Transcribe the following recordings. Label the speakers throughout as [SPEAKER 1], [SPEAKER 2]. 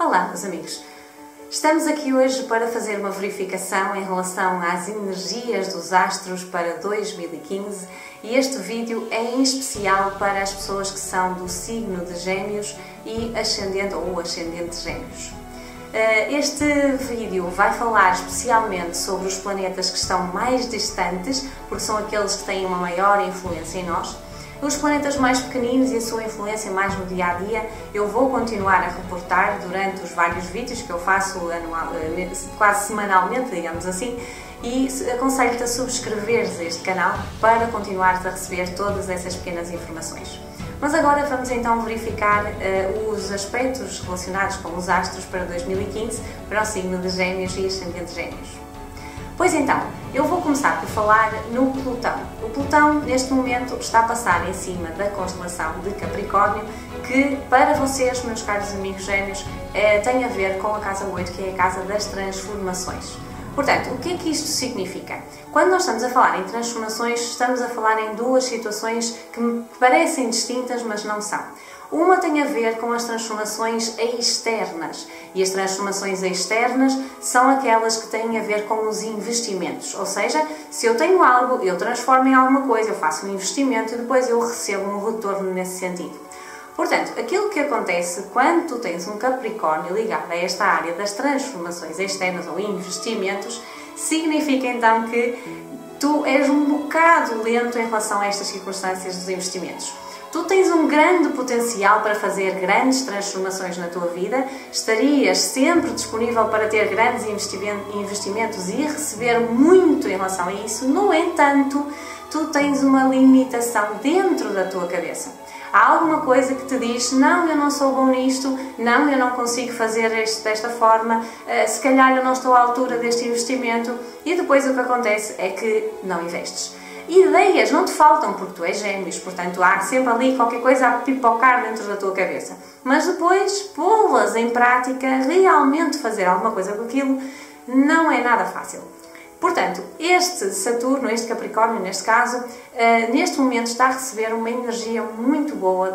[SPEAKER 1] Olá, meus amigos! Estamos aqui hoje para fazer uma verificação em relação às energias dos astros para 2015 e este vídeo é em especial para as pessoas que são do signo de Gêmeos e ascendente ou ascendente Gêmeos. Este vídeo vai falar especialmente sobre os planetas que estão mais distantes, porque são aqueles que têm uma maior influência em nós. Os planetas mais pequeninos e a sua influência mais no dia-a-dia eu vou continuar a reportar durante os vários vídeos que eu faço quase semanalmente, digamos assim, e aconselho-te a subscreveres este canal para continuares a receber todas essas pequenas informações. Mas agora vamos então verificar os aspectos relacionados com os astros para 2015 para o signo de Gêmeos e ascendente Gêmeos. Pois então, eu vou começar por falar no Plutão. O Plutão, neste momento, está a passar em cima da constelação de Capricórnio, que, para vocês, meus caros amigos Gêmeos, tem a ver com a Casa 8, que é a Casa das Transformações. Portanto, o que é que isto significa? Quando nós estamos a falar em transformações, estamos a falar em duas situações que me parecem distintas, mas não são. Uma tem a ver com as transformações externas e as transformações externas são aquelas que têm a ver com os investimentos, ou seja, se eu tenho algo, eu transformo em alguma coisa, eu faço um investimento e depois eu recebo um retorno nesse sentido. Portanto, aquilo que acontece quando tu tens um Capricórnio ligado a esta área das transformações externas ou investimentos, significa então que tu és um bocado lento em relação a estas circunstâncias dos investimentos. Tu tens um grande potencial para fazer grandes transformações na tua vida, estarias sempre disponível para ter grandes investimentos e receber muito em relação a isso, no entanto, tu tens uma limitação dentro da tua cabeça. Há alguma coisa que te diz, não, eu não sou bom nisto, não, eu não consigo fazer isto desta forma, se calhar eu não estou à altura deste investimento e depois o que acontece é que não investes. Ideias não te faltam porque tu és Gêmeos, portanto há sempre ali qualquer coisa a pipocar dentro da tua cabeça. Mas depois pô-las em prática, realmente fazer alguma coisa com aquilo, não é nada fácil. Portanto, este Saturno, este Capricórnio neste caso, neste momento está a receber uma energia muito boa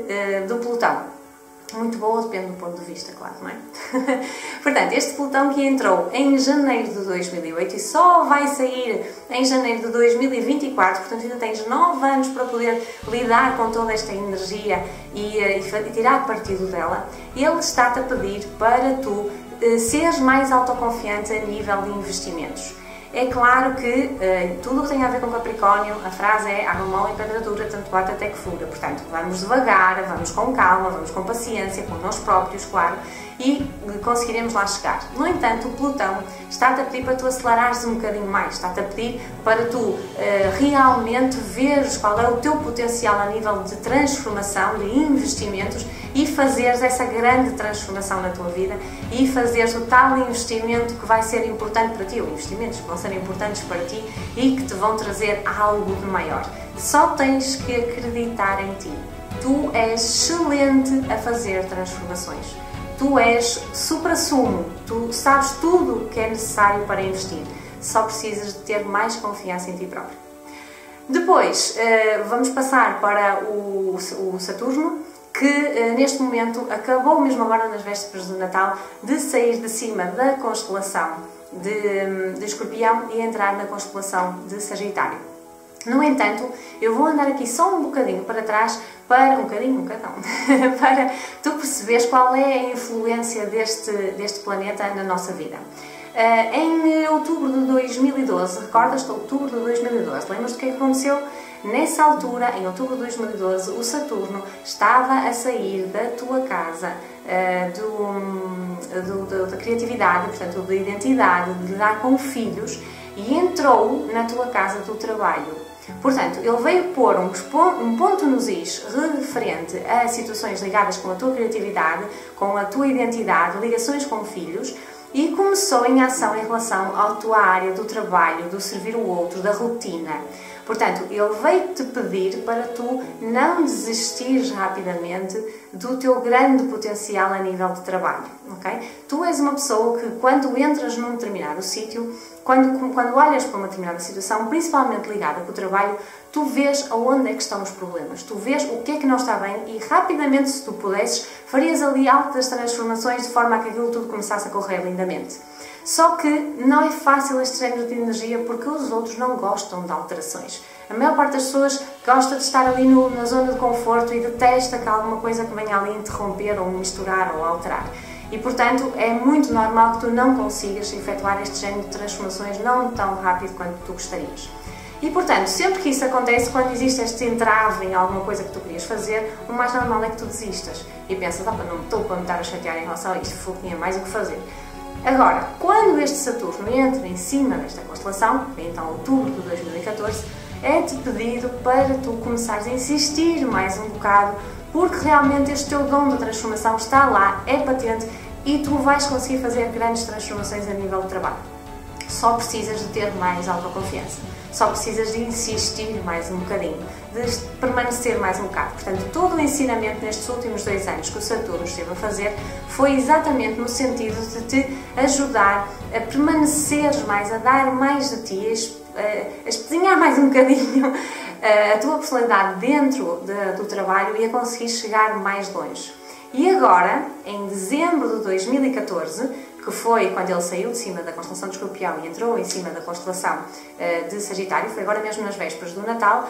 [SPEAKER 1] do Plutão. Muito boa, depende do ponto de vista, claro, não é? Portanto, este Plutão que entrou em janeiro de 2008 e só vai sair em janeiro de 2024, portanto ainda tens 9 anos para poder lidar com toda esta energia e tirar partido dela, ele está-te a pedir para tu seres mais autoconfiante a nível de investimentos. É claro que tudo o que tem a ver com Capricórnio, a frase é água mole e pedra dura, tanto bate até que fura. Portanto, vamos devagar, vamos com calma, vamos com paciência, com nós próprios, claro, e conseguiremos lá chegar. No entanto, o Plutão está-te a pedir para tu acelerares um bocadinho mais, está-te a pedir para tu realmente veres qual é o teu potencial a nível de transformação, de investimentos e fazeres essa grande transformação na tua vida e fazeres o tal investimento que vai ser importante para ti, ou investimentos que vão ser importantes para ti e que te vão trazer algo de maior. Só tens que acreditar em ti. Tu és excelente a fazer transformações. Tu és supra-sumo, tu sabes tudo o que é necessário para investir. Só precisas de ter mais confiança em ti próprio. Depois, vamos passar para o Saturno, que neste momento acabou mesmo agora nas vésperas do Natal de sair de cima da constelação de Escorpião e entrar na constelação de Sagitário. No entanto, eu vou andar aqui só um bocadinho para trás, para para tu perceberes qual é a influência deste planeta na nossa vida. Em outubro de 2012, recordas-te? Outubro de 2012, lembras do que aconteceu? Nessa altura, em outubro de 2012, o Saturno estava a sair da tua casa da criatividade, portanto, da identidade, de lidar com filhos e entrou na tua casa do trabalho. Portanto, ele veio pôr um ponto nos is referente a situações ligadas com a tua criatividade, com a tua identidade, ligações com filhos e começou em ação em relação à tua área do trabalho, do servir o outro, da rotina. Portanto, ele veio-te pedir para tu não desistires rapidamente do teu grande potencial a nível de trabalho, ok? Tu és uma pessoa que quando entras num determinado sítio, quando olhas para uma determinada situação, principalmente ligada com o trabalho, tu vês aonde é que estão os problemas, tu vês o que é que não está bem e rapidamente, se tu pudesses, farias ali altas transformações de forma a que aquilo tudo começasse a correr lindamente. Só que não é fácil este género de energia porque os outros não gostam de alterações. A maior parte das pessoas gosta de estar ali na zona de conforto e detesta que alguma coisa que venha ali interromper ou misturar ou alterar. E, portanto, é muito normal que tu não consigas efetuar este género de transformações não tão rápido quanto tu gostarias. E, portanto, sempre que isso acontece, quando existe este entrave em alguma coisa que tu querias fazer, o mais normal é que tu desistas. E pensas, não estou para me estar a chatear em relação a isto, tinha mais o que fazer. Agora, quando este Saturno entra em cima desta constelação, então outubro de 2014, é-te pedido para tu começares a insistir mais um bocado, porque realmente este teu dom de transformação está lá, é patente e tu vais conseguir fazer grandes transformações a nível de trabalho. Só precisas de ter mais autoconfiança, só precisas de insistir mais um bocadinho, de permanecer mais um bocado. Portanto, todo o ensinamento nestes últimos 2 anos que o Saturno esteve a fazer foi exatamente no sentido de te ajudar a permaneceres mais, a dar mais de ti, a espezinhar mais um bocadinho a tua personalidade dentro do trabalho e a conseguir chegar mais longe. E agora, em dezembro de 2014, que foi quando ele saiu de cima da constelação de Escorpião e entrou em cima da constelação de Sagitário, foi agora mesmo nas vésperas do Natal,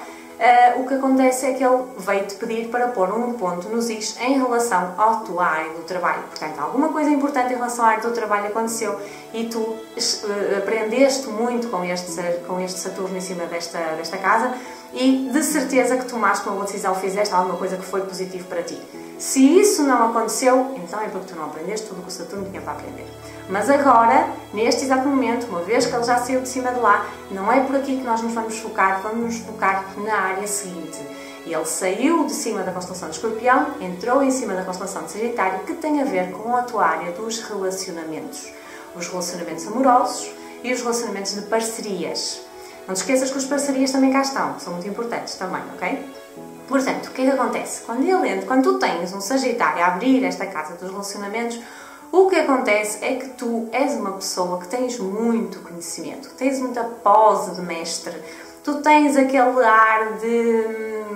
[SPEAKER 1] o que acontece é que ele veio-te pedir para pôr um ponto nos is em relação à tua área do trabalho. Portanto, alguma coisa importante em relação à área do trabalho aconteceu e tu aprendeste muito com este Saturno em cima desta casa e de certeza que tomaste uma boa decisão, fizeste alguma coisa que foi positivo para ti. Se isso não aconteceu, então é porque tu não aprendeste tudo o que o Saturno tinha para aprender. Mas agora, neste exato momento, uma vez que ele já saiu de cima de lá, não é por aqui que nós nos vamos nos focar na área seguinte. Ele saiu de cima da constelação de Escorpião, entrou em cima da constelação de Sagitário, que tem a ver com a tua área dos relacionamentos. Os relacionamentos amorosos e os relacionamentos de parcerias. Não te esqueças que as parcerias também cá estão, são muito importantes também, ok? Portanto, o que é que acontece? Quando tu tens um Sagitário a abrir esta casa dos relacionamentos, o que acontece é que tu és uma pessoa que tens muito conhecimento, que tens muita pose de mestre, tu tens aquele ar de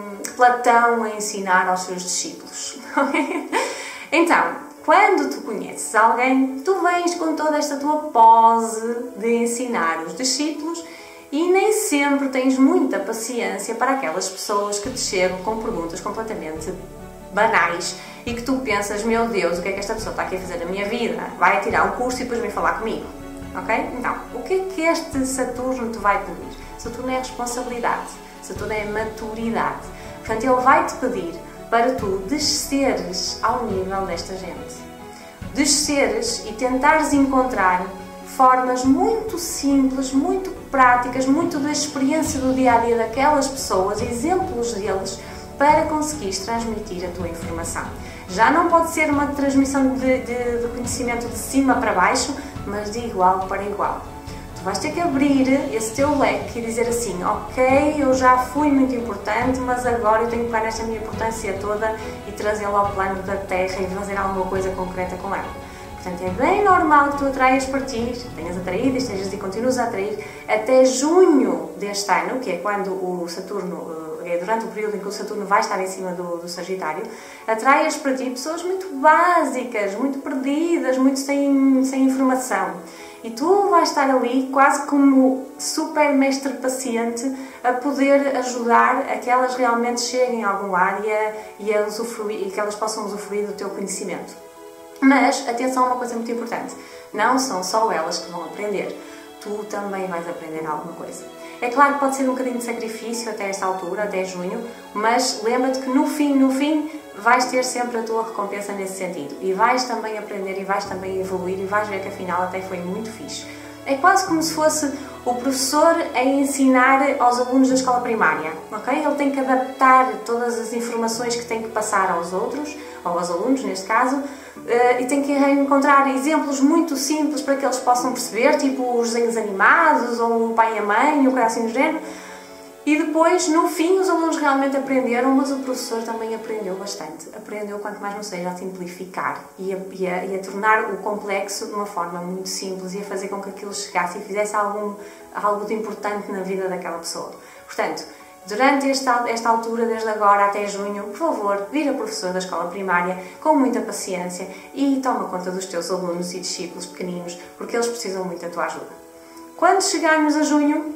[SPEAKER 1] Platão a ensinar aos seus discípulos. Então, quando tu conheces alguém, tu vens com toda esta tua pose de ensinar os discípulos e nem sempre tens muita paciência para aquelas pessoas que te chegam com perguntas completamente banais e que tu pensas, meu Deus, o que é que esta pessoa está aqui a fazer na minha vida? Vai tirar um curso e depois vem falar comigo, ok? Então, o que é que este Saturno te vai pedir? Saturno é responsabilidade, Saturno é maturidade. Portanto, ele vai-te pedir para tu desceres ao nível desta gente. Desceres e tentares encontrar formas muito simples, muito práticas, muito da experiência do dia-a-dia daquelas pessoas, exemplos deles, para conseguires transmitir a tua informação. Já não pode ser uma transmissão de conhecimento de cima para baixo, mas de igual para igual. Tu vais ter que abrir esse teu leque e dizer assim, ok, eu já fui muito importante, mas agora eu tenho que pegar nesta minha importância toda e trazê-la ao plano da Terra e fazer alguma coisa concreta com ela. Portanto, é bem normal que tu atraias para ti, tenhas atraído e continuas a atrair até junho deste ano, que é quando o Saturno, durante o período em que o Saturno vai estar em cima do Sagitário, atraias para ti pessoas muito básicas, muito perdidas, muito sem informação. E tu vais estar ali quase como super mestre paciente a poder ajudar a que elas realmente cheguem a algum lado e que elas possam usufruir do teu conhecimento. Mas, atenção a uma coisa muito importante, não são só elas que vão aprender, tu também vais aprender alguma coisa. É claro que pode ser um bocadinho de sacrifício até esta altura, até junho, mas lembra-te que no fim, vais ter sempre a tua recompensa nesse sentido. E vais também aprender e vais também evoluir e vais ver que afinal até foi muito fixe. É quase como se fosse o professor a ensinar aos alunos da escola primária, ok? Ele tem que adaptar todas as informações que tem que passar aos outros, ou aos alunos neste caso, e tem que encontrar exemplos muito simples para que eles possam perceber, tipo os desenhos animados, ou o pai e a mãe, ou coisa assim do género. E depois, no fim, os alunos realmente aprenderam, mas o professor também aprendeu bastante. Aprendeu, quanto mais não seja, a simplificar e a tornar o complexo de uma forma muito simples e a fazer com que aquilo chegasse e fizesse algo de importante na vida daquela pessoa. Portanto, durante esta altura, desde agora até junho, por favor, vira professor da escola primária com muita paciência e toma conta dos teus alunos e discípulos pequeninos, porque eles precisam muito da tua ajuda. Quando chegarmos a junho,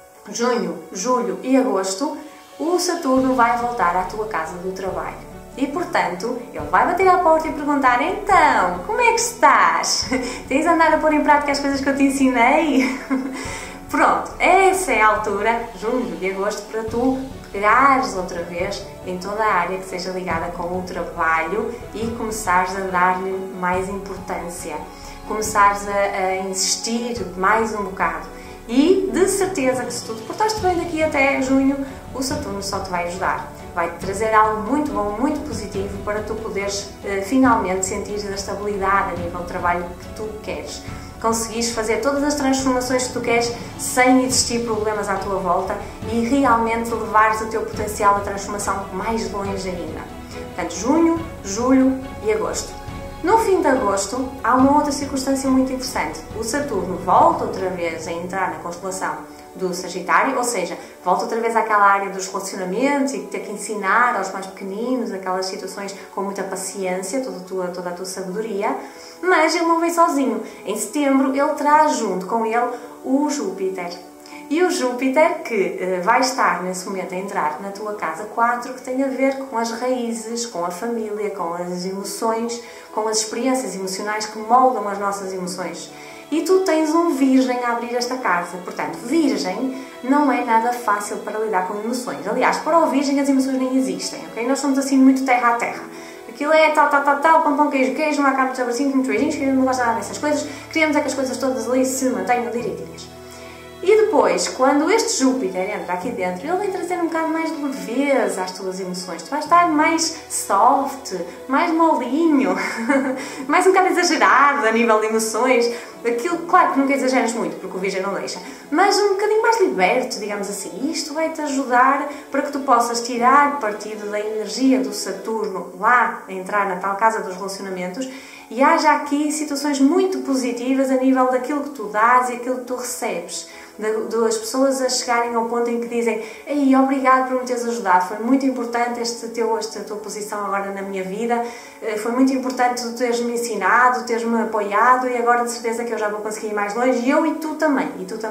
[SPEAKER 1] julho e agosto, o Saturno vai voltar à tua casa do trabalho. E, portanto, ele vai bater à porta e perguntar: então, como é que estás? Tens andado a pôr em prática as coisas que eu te ensinei? Pronto, essa é a altura, junho e agosto, para tu pegares outra vez em toda a área que seja ligada com o trabalho e começares a dar-lhe mais importância, começares a insistir mais um bocado. E de certeza que se tu te portaste bem daqui até junho, o Saturno só te vai ajudar. Vai-te trazer algo muito bom, muito positivo para tu poderes finalmente sentir a estabilidade a nível de trabalho que tu queres. Conseguires fazer todas as transformações que tu queres sem existir problemas à tua volta e realmente levares o teu potencial de transformação mais longe ainda. Portanto, junho, julho e agosto. No fim de agosto, há uma outra circunstância muito interessante. O Saturno volta outra vez a entrar na constelação do Sagitário, ou seja, volta outra vez àquela área dos relacionamentos e ter que ensinar aos mais pequeninos aquelas situações com muita paciência, toda a tua sabedoria, mas ele não vem sozinho. Em setembro, ele traz junto com ele o Júpiter. E o Júpiter, que vai estar nesse momento a entrar na tua casa 4, que tem a ver com as raízes, com a família, com as emoções, com as experiências emocionais que moldam as nossas emoções. E tu tens um Virgem a abrir esta casa. Portanto, Virgem não é nada fácil para lidar com emoções. Aliás, para o Virgem as emoções nem existem, ok? Nós somos assim muito terra a terra. Aquilo é tal, pão, queijo, uma cama de abracinhos, muito beijinhos, que não gosta nada dessas coisas. Queremos é que as coisas todas ali se mantenham direitinhas. E depois, quando este Júpiter entra aqui dentro, ele vai trazer um bocado mais de leveza às tuas emoções. Tu vais estar mais soft, mais molinho, mais um bocado exagerado a nível de emoções. Aquilo, claro que nunca exageras muito, porque o Virgem não deixa, mas um bocadinho mais liberto, digamos assim. Isto vai-te ajudar para que tu possas tirar partido da energia do Saturno lá a entrar na tal casa dos relacionamentos e haja aqui situações muito positivas a nível daquilo que tu dás e aquilo que tu recebes. Das pessoas a chegarem ao ponto em que dizem: ei, obrigado por me teres ajudado, foi muito importante esta tua posição agora na minha vida, foi muito importante tu teres-me ensinado, teres-me apoiado e agora de certeza que eu já vou conseguir ir mais longe e eu e tu também,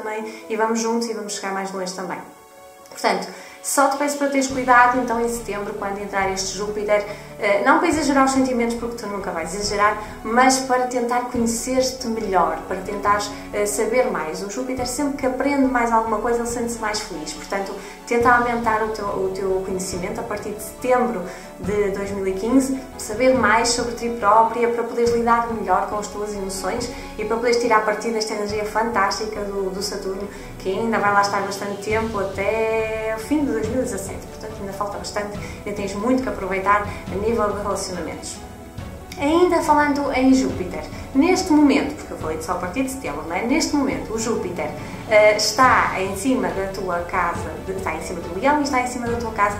[SPEAKER 1] e vamos juntos e vamos chegar mais longe também. Portanto, só te peço para teres cuidado então em setembro, quando entrar este Júpiter, não para exagerar os sentimentos, porque tu nunca vais exagerar, mas para tentar conhecer-te melhor, para tentares saber mais. O Júpiter, sempre que aprende mais alguma coisa, ele sente-se mais feliz. Portanto, tenta aumentar o teu conhecimento a partir de setembro de 2015, saber mais sobre ti própria, para poderes lidar melhor com as tuas emoções e para poderes tirar partido desta energia fantástica do Saturno, que ainda vai lá estar bastante tempo, até o fim de 2017. Portanto, ainda falta bastante e tens muito que aproveitar a nível de relacionamentos. Ainda falando em Júpiter, neste momento, porque eu falei só a partir de setembro, não é? Neste momento o Júpiter está em cima da tua casa, está em cima do Leão e está em cima da tua casa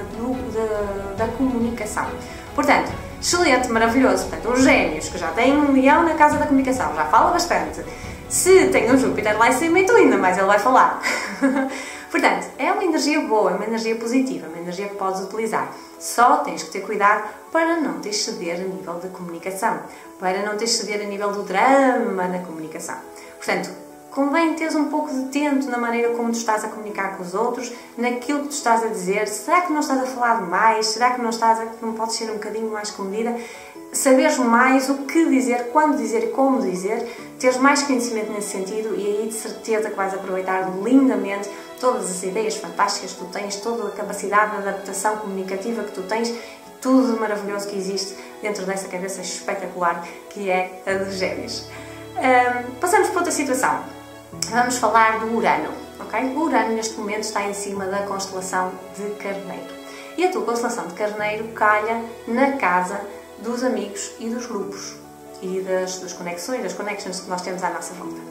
[SPEAKER 1] da comunicação. Portanto, excelente, maravilhoso. Portanto, os Gêmeos, que já têm um Leão na casa da comunicação, já fala bastante. Se tem um Júpiter lá em cima, então ainda mais ele vai falar. Portanto, é uma energia boa, é uma energia positiva, uma energia que podes utilizar. Só tens que ter cuidado para não te exceder a nível de comunicação, para não te exceder a nível do drama na comunicação. Portanto, convém teres um pouco de tento na maneira como tu estás a comunicar com os outros, naquilo que tu estás a dizer. Será que não estás a falar demais? Será que não podes ser um bocadinho mais comedida? Saberes mais o que dizer, quando dizer e como dizer, teres mais conhecimento nesse sentido e aí de certeza que vais aproveitar lindamente todas as ideias fantásticas que tu tens, toda a capacidade de adaptação comunicativa que tu tens, tudo de maravilhoso que existe dentro dessa cabeça espetacular que é a dos Gêmeos. Passamos para outra situação. Vamos falar do Urano, ok? O Urano neste momento está em cima da constelação de Carneiro. E a tua constelação de Carneiro calha na casa dos amigos e dos grupos e das conexões, das connections que nós temos à nossa volta.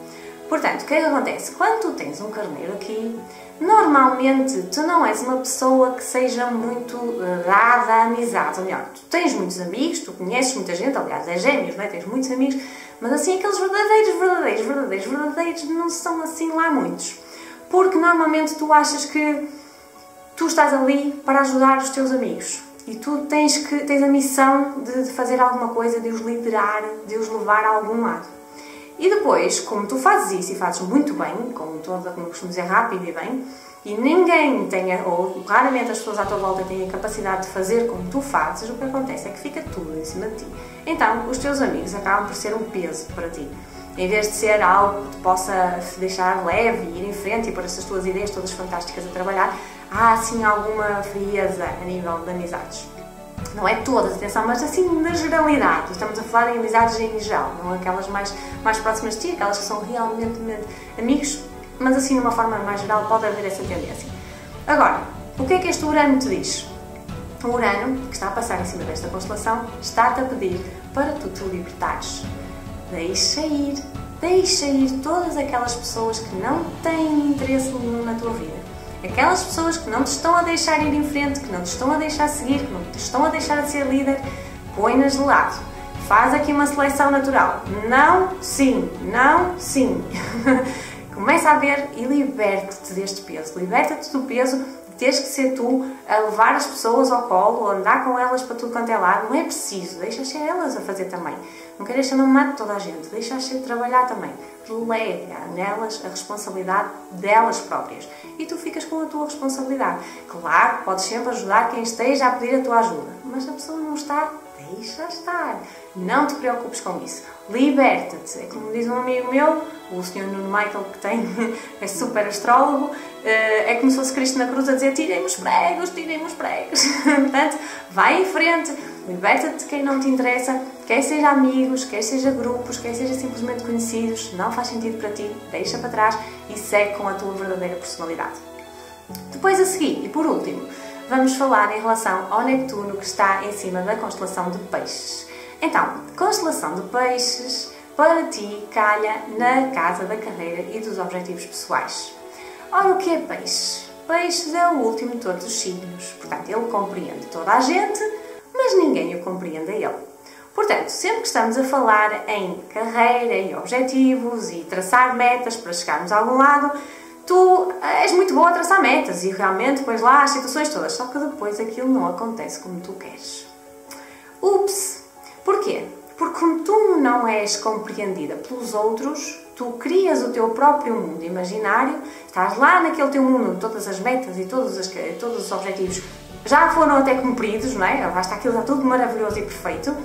[SPEAKER 1] Portanto, o que é que acontece? Quando tu tens um carneiro aqui, normalmente tu não és uma pessoa que seja muito dada a amizade. Ou melhor, tu tens muitos amigos, tu conheces muita gente, aliás, é gêmeos, não é? Tens muitos amigos, mas assim aqueles verdadeiros não são assim lá muitos. Porque normalmente tu achas que tu estás ali para ajudar os teus amigos. E tu tens a missão de fazer alguma coisa, de os liderar, de os levar a algum lado. E depois, como tu fazes isso e fazes muito bem, como costumo dizer, rápido e bem, e ninguém tem, ou raramente as pessoas à tua volta têm a capacidade de fazer como tu fazes, o que acontece é que fica tudo em cima de ti. Então, os teus amigos acabam por ser um peso para ti. Em vez de ser algo que te possa deixar leve e ir em frente e pôr essas tuas ideias todas fantásticas a trabalhar, há assim alguma frieza a nível de amizades. Não é todas, atenção, mas assim na generalidade. Estamos a falar em amizades em geral, não aquelas mais próximas de ti, aquelas que são realmente amigos, mas assim, de uma forma mais geral, pode haver essa tendência. Agora, o que é que este Urano te diz? O Urano, que está a passar em cima desta constelação, está-te a pedir para tu te libertares. Deixa ir todas aquelas pessoas que não têm interesse nenhum na tua vida. Aquelas pessoas que não te estão a deixar ir em frente, que não te estão a deixar seguir, que não te estão a deixar de ser líder, põe-nas de lado. Faz aqui uma seleção natural. Não, sim, não, sim. Começa a ver e liberta-te deste peso. Liberta-te do peso de teres que ser tu a levar as pessoas ao colo, a andar com elas para tudo quanto é lado. Não é preciso, deixa ser elas a fazer também. Não queres ser mamãe de toda a gente, deixa-as ser trabalhar também. Delega nelas a responsabilidade delas próprias. E tu ficas com a tua responsabilidade. Claro, podes sempre ajudar quem esteja a pedir a tua ajuda, mas se a pessoa não está, deixa estar. Não te preocupes com isso. Liberta-te. É como diz um amigo meu, o Sr. Nuno Michael, que é super astrólogo, é como se fosse Cristo na cruz a dizer: tirem-me os pregos, tirem-me os pregos. Portanto, vai em frente, liberta-te de quem não te interessa, quer seja amigos, quer seja grupos, quer seja simplesmente conhecidos, não faz sentido para ti, deixa para trás e segue com a tua verdadeira personalidade. Depois a seguir, e por último, vamos falar em relação ao Neptuno, que está em cima da constelação de Peixes. Então, constelação de Peixes, para ti, calha na casa da carreira e dos objetivos pessoais. Ora, o que é Peixes? Peixes é o último de todos os signos, portanto, ele compreende toda a gente, mas ninguém o compreende a ele. Portanto, sempre que estamos a falar em carreira, em objetivos e traçar metas para chegarmos a algum lado, tu és muito boa a traçar metas e realmente pões lá as situações todas, só que depois aquilo não acontece como tu queres. Ups! Porquê? Porque como tu não és compreendida pelos outros, tu crias o teu próprio mundo imaginário, estás lá naquele teu mundo, todas as metas e todos os objetivos já foram até cumpridos, não é? Basta aquilo, está tudo maravilhoso e perfeito,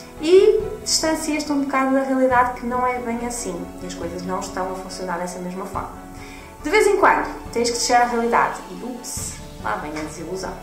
[SPEAKER 1] e distancias-te um bocado da realidade, que não é bem assim, e as coisas não estão a funcionar dessa mesma forma. De vez em quando tens que deixar a realidade e ups, lá vem a desilusão.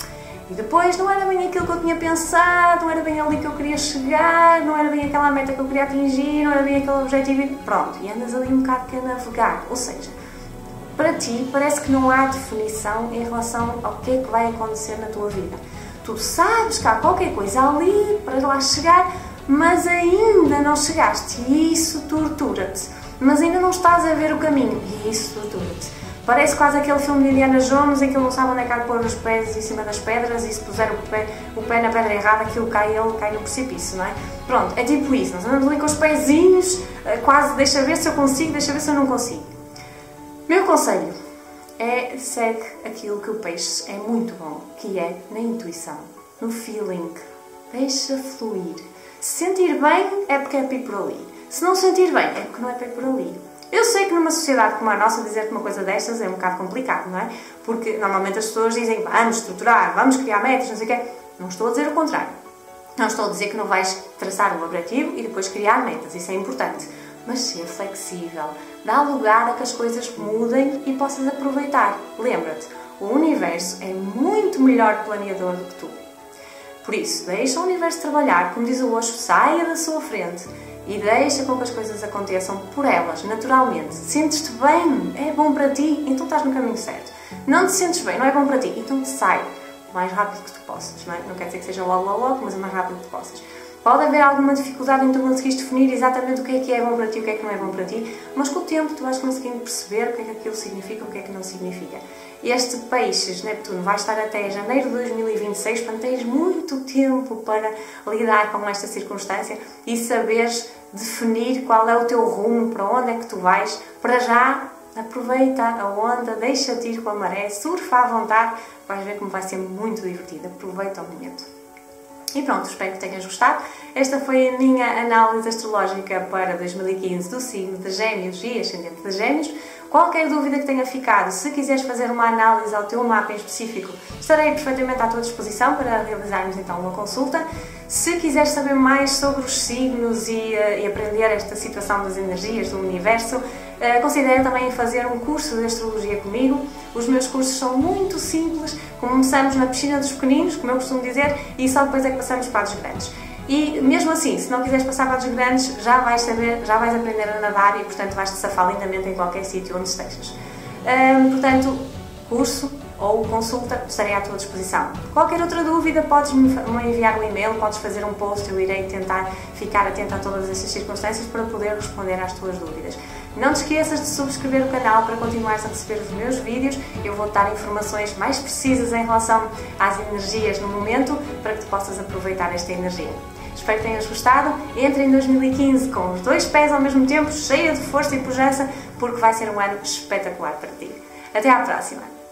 [SPEAKER 1] E depois não era bem aquilo que eu tinha pensado, não era bem ali que eu queria chegar, não era bem aquela meta que eu queria atingir, não era bem aquele objetivo e pronto, e andas ali um bocado que a navegar, ou seja, para ti parece que não há definição em relação ao que é que vai acontecer na tua vida. Tu sabes que há qualquer coisa ali para lá chegar, mas ainda não chegaste e isso tortura-te. Mas ainda não estás a ver o caminho e isso tortura-te. Parece quase aquele filme de Indiana Jones em que ele não sabe onde é que há de pôr os pés em cima das pedras e se puser o pé na pedra errada, aquilo cai, ele cai no precipício, não é? Pronto, é tipo isso. Nós andamos ali com os pezinhos, quase deixa ver se eu consigo, deixa ver se eu não consigo. Meu conselho é: segue aquilo que o peixe é muito bom, que é na intuição, no feeling. Deixa fluir. Se sentir bem é porque é para ir por ali. Se não sentir bem é porque não é para ir por ali. Eu sei que numa sociedade como a nossa dizer-te uma coisa destas é um bocado complicado, não é? Porque normalmente as pessoas dizem: vamos estruturar, vamos criar metas, não sei o quê. Não estou a dizer o contrário. Não estou a dizer que não vais traçar um objetivo e depois criar metas. Isso é importante. Mas ser flexível. Dá lugar a que as coisas mudem e possas aproveitar. Lembra-te, o universo é muito melhor planeador do que tu. Por isso, deixa o universo trabalhar, como diz o Osho, saia da sua frente e deixa com que as coisas aconteçam por elas, naturalmente. Sentes-te bem, é bom para ti, então estás no caminho certo. Não te sentes bem, não é bom para ti, então sai o mais rápido que tu possas, não é? Não quer dizer que seja logo, mas o mais rápido que tu possas. Pode haver alguma dificuldade em tu conseguires definir exatamente o que é bom para ti e o que é que não é bom para ti, mas com o tempo tu vais conseguindo perceber o que é que aquilo significa e o que é que não significa. Este Peixes, Neptuno, vai estar até janeiro de 2026, portanto tens muito tempo para lidar com esta circunstância e saberes definir qual é o teu rumo, para onde é que tu vais. Para já, aproveita a onda, deixa-te ir com a maré, surfa à vontade, vais ver como vai ser muito divertido. Aproveita o momento. E pronto, espero que tenhas gostado. Esta foi a minha análise astrológica para 2015 do signo de Gêmeos e ascendente de Gêmeos. Qualquer dúvida que tenha ficado, se quiseres fazer uma análise ao teu mapa em específico, estarei perfeitamente à tua disposição para realizarmos então uma consulta. Se quiseres saber mais sobre os signos e aprender esta situação das energias do universo, considera também fazer um curso de astrologia comigo. Os meus cursos são muito simples, começamos na piscina dos pequeninos, como eu costumo dizer, e só depois é que passamos para os grandes. E mesmo assim, se não quiseres passar para os grandes, já vais saber, já vais aprender a nadar e portanto vais-te safar lindamente em qualquer sítio onde estejas. Portanto, curso ou consulta, estarei à tua disposição. Qualquer outra dúvida, podes-me enviar um e-mail, podes fazer um post, eu irei tentar ficar atenta a todas estas circunstâncias para poder responder às tuas dúvidas. Não te esqueças de subscrever o canal para continuares a receber os meus vídeos. Eu vou dar informações mais precisas em relação às energias no momento, para que tu possas aproveitar esta energia. Espero que tenhas gostado. Entre em 2015 com os dois pés ao mesmo tempo, cheia de força e pujança, porque vai ser um ano espetacular para ti. Até à próxima!